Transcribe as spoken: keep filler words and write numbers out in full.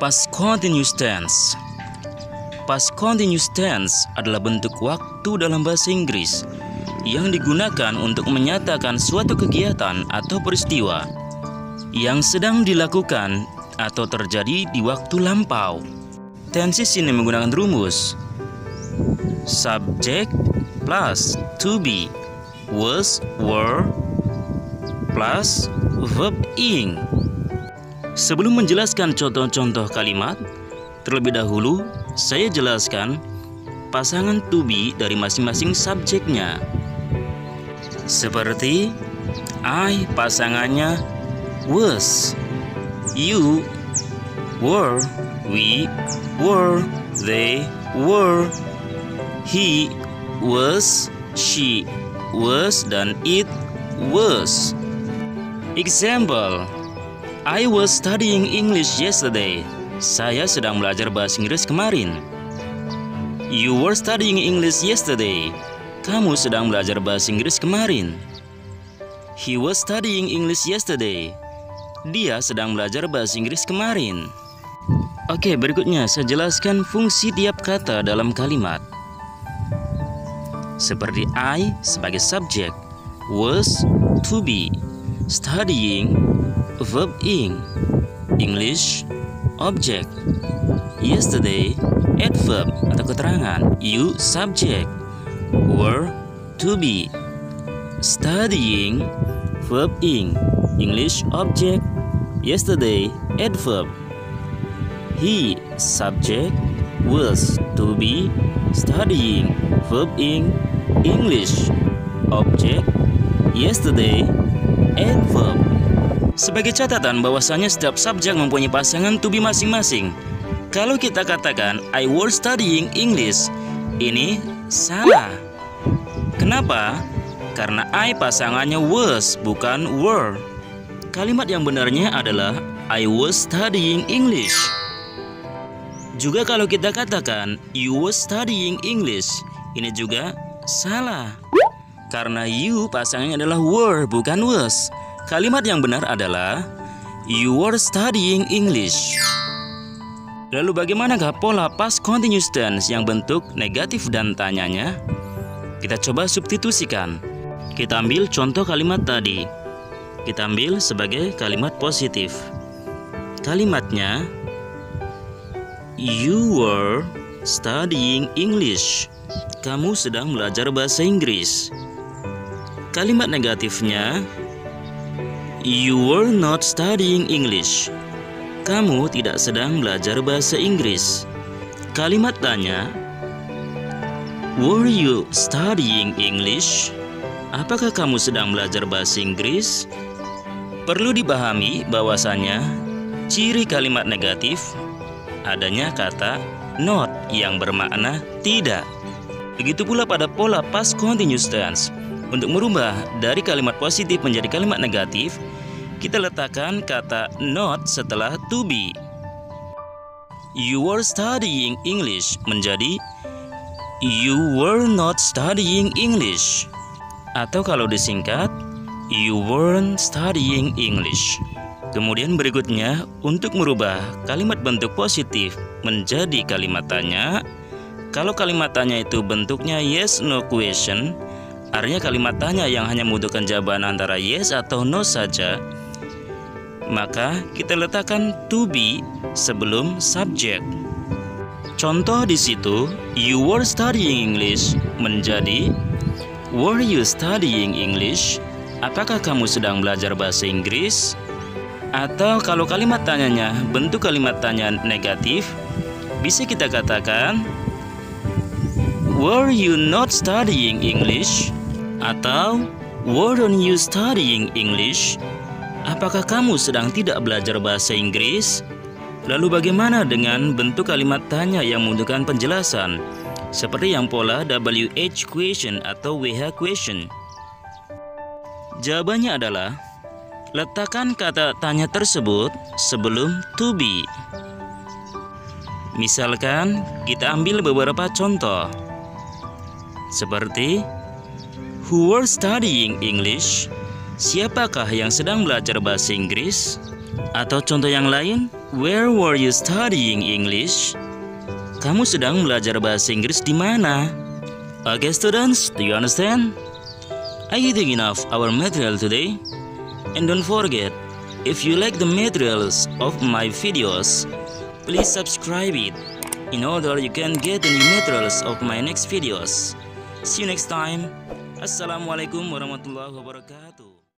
Past continuous tense. Past continuous tense adalah bentuk waktu dalam bahasa Inggris yang digunakan untuk menyatakan suatu kegiatan atau peristiwa yang sedang dilakukan atau terjadi di waktu lampau. Tenses ini menggunakan rumus subject plus to be, was, were, plus verb ing. Sebelum menjelaskan contoh-contoh kalimat, terlebih dahulu saya jelaskan pasangan to be dari masing-masing subjeknya. Seperti I pasangannya was, you were, we were, they were, he was, she was, dan it was. Example, I was studying English yesterday. Saya sedang belajar bahasa Inggris kemarin. You were studying English yesterday. Kamu sedang belajar bahasa Inggris kemarin. He was studying English yesterday. Dia sedang belajar bahasa Inggris kemarin. Oke, berikutnya saya jelaskan fungsi tiap kata dalam kalimat. Seperti I sebagai subjek, was, to be, studying, verb ing, English, object, yesterday, adverb atau keterangan, you, subject, were, to be, studying, verb ing, English, object, yesterday, adverb, he, subject, was, to be, studying, verb ing, English, object, yesterday, adverb. Sebagai catatan bahwasanya setiap subjek mempunyai pasangan to be masing-masing. Kalau kita katakan I was studying English, ini salah. Kenapa? Karena I pasangannya was, bukan were. Kalimat yang benarnya adalah I was studying English. Juga kalau kita katakan you was studying English, ini juga salah. Karena you pasangannya adalah were, bukan was. Kalimat yang benar adalah you were studying English. Lalu bagaimanakah pola past continuous tense yang bentuk negatif dan tanyanya? Kita coba substitusikan. Kita ambil contoh kalimat tadi. Kita ambil sebagai kalimat positif. Kalimatnya you were studying English. Kamu sedang belajar bahasa Inggris. Kalimat negatifnya you were not studying English. Kamu tidak sedang belajar bahasa Inggris. Kalimat tanya, were you studying English? Apakah kamu sedang belajar bahasa Inggris? Perlu dipahami bahwasanya ciri kalimat negatif adanya kata not yang bermakna tidak. Begitu pula pada pola past continuous tense. Untuk merubah dari kalimat positif menjadi kalimat negatif, kita letakkan kata not setelah to be. You were studying English menjadi you were not studying English. Atau kalau disingkat, you weren't studying English. Kemudian berikutnya, untuk merubah kalimat bentuk positif menjadi kalimat tanya, kalau kalimat tanya itu bentuknya yes no question, artinya kalimat tanya yang hanya membutuhkan jawaban antara yes atau no saja, maka kita letakkan to be sebelum subjek. Contoh di situ, you were studying English menjadi were you studying English? Apakah kamu sedang belajar bahasa Inggris? Atau kalau kalimat tanyanya bentuk kalimat tanya negatif, bisa kita katakan were you not studying English? Atau weren't you studying English? Apakah kamu sedang tidak belajar bahasa Inggris? Lalu bagaimana dengan bentuk kalimat tanya yang membutuhkan penjelasan? Seperti yang pola W H question atau W H question. Jawabannya adalah letakkan kata tanya tersebut sebelum to be. Misalkan kita ambil beberapa contoh. Seperti who were studying English? Siapakah yang sedang belajar bahasa Inggris? Atau contoh yang lain, Where were you studying English? Kamu sedang belajar bahasa Inggris di mana? Okay students, do you understand? Are you thinking of our material today? And don't forget, if you like the materials of my videos, please subscribe it in order you can get the new materials of my next videos. See you next time. Assalamualaikum warahmatullahi wabarakatuh.